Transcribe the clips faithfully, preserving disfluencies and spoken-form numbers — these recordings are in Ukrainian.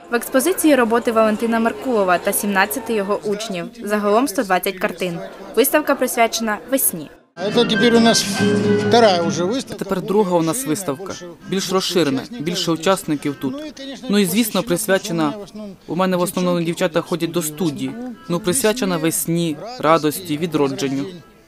В експозиції роботи Валентина Меркулова та сімнадцяти його учнів. Загалом сто двадцять картин. Виставка присвячена весні. Це тепер у нас вторая вже виставка. Тепер друга у нас виставка. Більш розширена, більше учасників тут. Ну і, звісно, присвячена, у мене в основному дівчата ходять до студії, ну присвячена весні, радості, відродженню.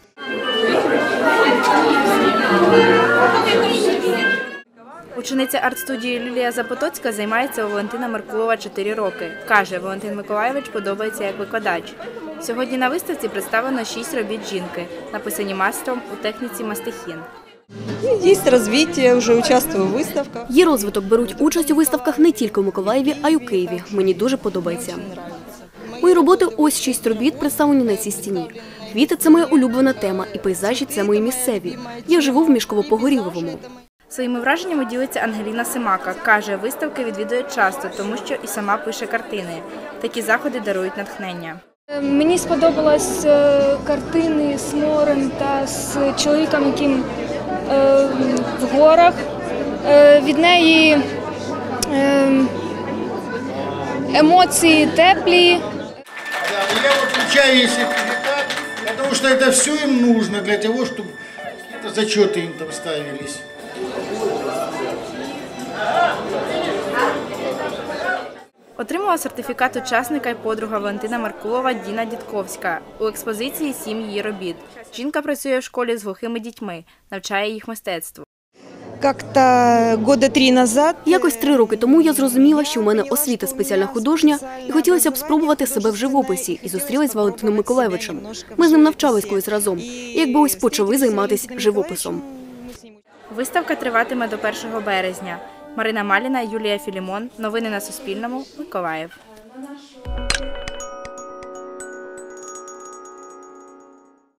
Учениця арт-студії Лілія Запотоцька займається у Валентина Меркулова чотири роки. Каже, Валентин Миколайович подобається як викладач. Сьогодні на виставці представлено шість робіт жінки, написані майстром у техніці мастихін. Є розвиток, вже участвую у виставках. Є розвиток, беруть участь у виставках не тільки у Миколаєві, а й у Києві. Мені дуже подобається. Мої роботи – ось шість робіт, представлені на цій стіні. Квіти – це моя улюблена тема, і пейзажі – це мої місцеві. Я живу в Мішково-Погоріловому. Своїми враженнями ділиться Ангеліна Семака. Каже, виставки відвідує часто, тому що і сама пише картини. Такі заходи дарують натхнення. Мені сподобались картини з морем та з чоловіком, яким в горах. Від неї емоції теплі. Я виключаю їх сертифікат, тому що це все їм потрібно для того, щоб якісь зачоти їм там ставились. Отримала сертифікат учасника і подруга Валентина Меркулова Діна Дідковська. У експозиції сім її робіт. Жінка працює в школі з глухими дітьми, навчає їх мистецтву. Якось три роки тому я зрозуміла, що у мене освіта спеціальна художня, і хотілося б спробувати себе в живописі, і зустрілась з Валентином Миколайовичем. Ми з ним навчались колись разом, і якби ось почали займатися живописом. Виставка триватиме до першого березня. Марина Маліна, Юлія Філімон. Новини на Суспільному. Миколаїв.